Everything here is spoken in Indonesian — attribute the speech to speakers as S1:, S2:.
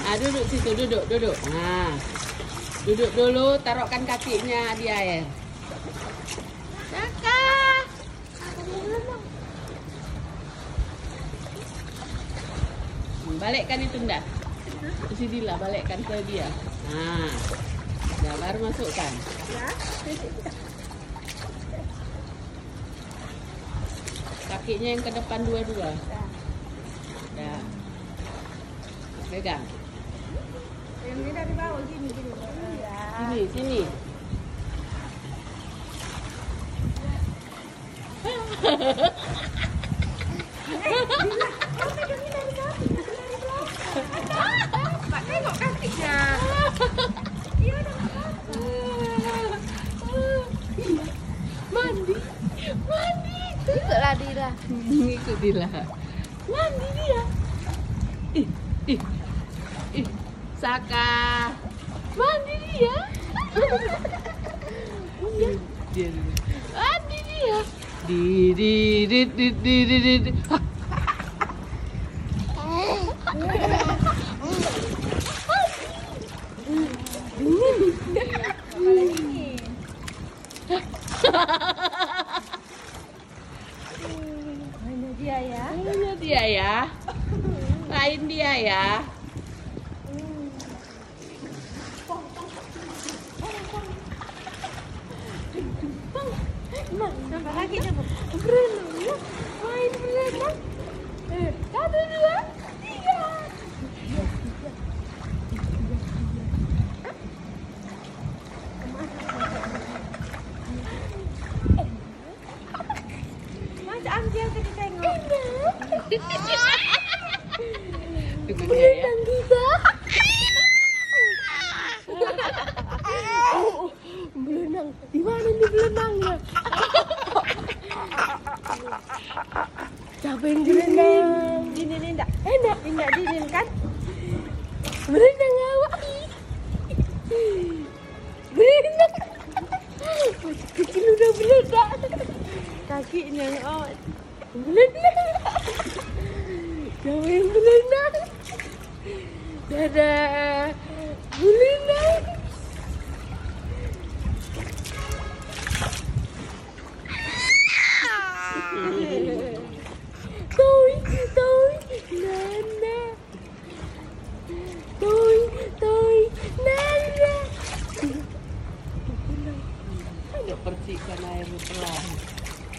S1: Ah, duduk situ, duduk. Nah, duduk dulu, taruhkan kakinya di air. Saka. Balikkan itu ndak. Ke sini lah, balikkan ke dia. Nah, ya baru masukkan. Kakinya yang ke depan dua-dua. Ya. Pegang.
S2: Yang ini dari bawah sini.
S1: Sini.
S2: Pak, tengok kakinya. Iya,
S1: Mandi.
S2: ikutlah Dira.
S1: Ngikut Dila. Mandi dia. Ih. Saka. Mandi dia. Dia. Mandi dia. Di. Hah.
S2: Hanya dia ya.
S1: Hanya dia ya. Lain dia ya.
S2: Nampak lagi coba. Berenang ya. Main berenang. 1, 2, 3. Mas ambil kita tengok.
S1: Berenang
S2: kita. Berenang. Di mana nih berenangnya? Siapa yang berenang? Dinin enggak? Enak dinin kan? Berenang awak. Berenang. Masih kecil udah berenang. Kakinya awak. Berenang. Siapa yang berenang? Dadah. Berenang. Nana.
S1: Ada percikan air pelan.